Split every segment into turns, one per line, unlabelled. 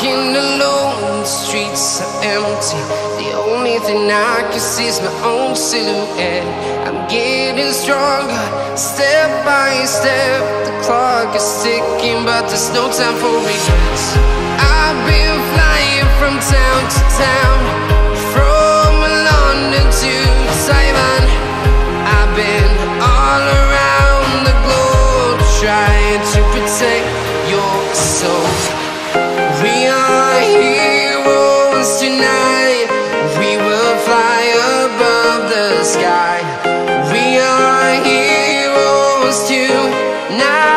walking alone, the streets are empty. The only thing I can see is my own silhouette. I'm getting stronger, step by step. The clock is ticking, but there's no time for regrets. I've been flying from town to town, from London to Taiwan. I've been all around the globe, trying to protect your soul. We are heroes tonight. We will fly above the sky. We are heroes tonight.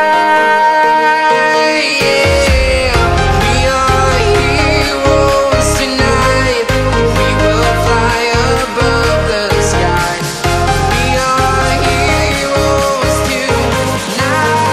Yeah. We are heroes tonight. We will fly above the sky. We are heroes tonight.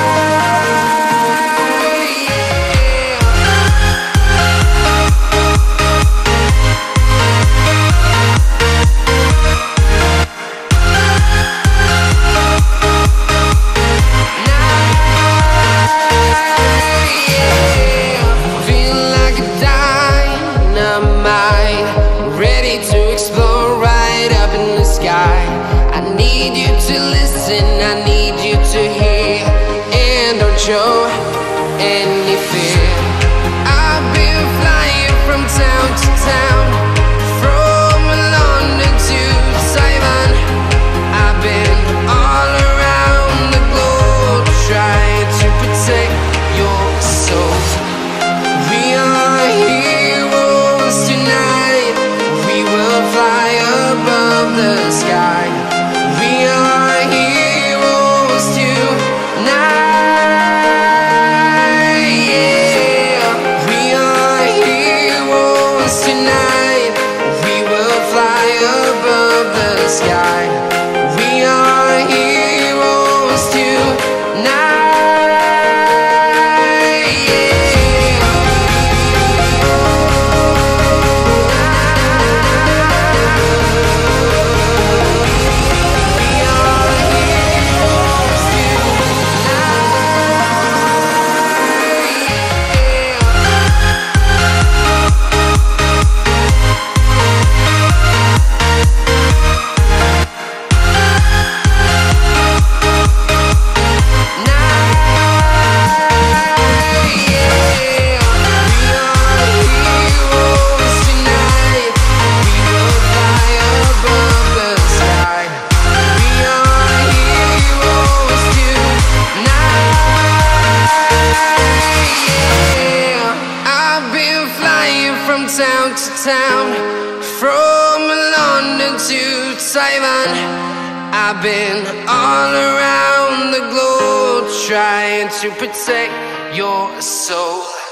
Ready to explore right up in the sky. I need you to listen, I need you to hear, and don't show any fear. I've been flying from town to town, from London to Taiwan. I've been all around the globe, trying to protect your soul. We are heroes tonight. We will fly above the sky. We are heroes tonight. Yeah. We are heroes tonight. We will fly above the sky. We are heroes tonight. Town to town, from London to Taiwan. I've been all around the globe, trying to protect your soul.